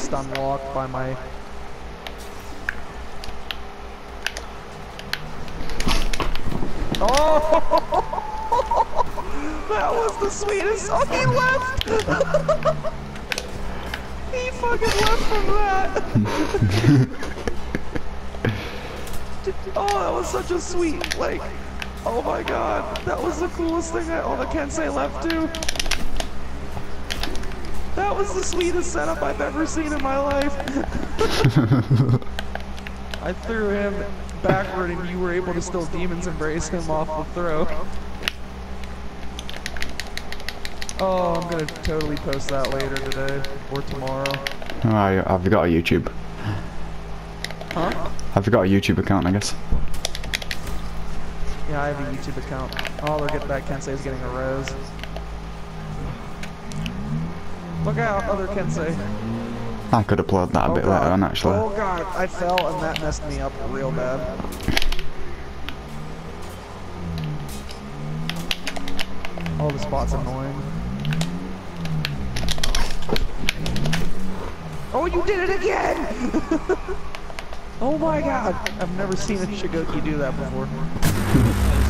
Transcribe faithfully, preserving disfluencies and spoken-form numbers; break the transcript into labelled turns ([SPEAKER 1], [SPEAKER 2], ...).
[SPEAKER 1] stun locked by my... Oh! That was the sweetest. Oh, he left! He fucking left from that! Oh, that was such a sweet, like, oh my god, that was the coolest thing I, oh, the Kensei left too. That was the sweetest setup I've ever seen in my life. I threw him backward and you were able to still Demon's Embrace him off the throw. Oh, I'm gonna totally post that later today, or tomorrow.
[SPEAKER 2] Oh, I've got a YouTube.
[SPEAKER 1] Huh?
[SPEAKER 2] I've got a YouTube account, I guess.
[SPEAKER 1] Yeah, I have a YouTube account. Oh, they're getting, that Kensei is getting a rose. Look out, other Kensei.
[SPEAKER 2] I could upload that a
[SPEAKER 1] Oh
[SPEAKER 2] bit
[SPEAKER 1] god.
[SPEAKER 2] later on, actually.
[SPEAKER 1] Oh god, I fell and that messed me up real bad. Oh, the spot's annoying. Oh, you did it again! Oh my god! I've never seen a Shigoki do that before.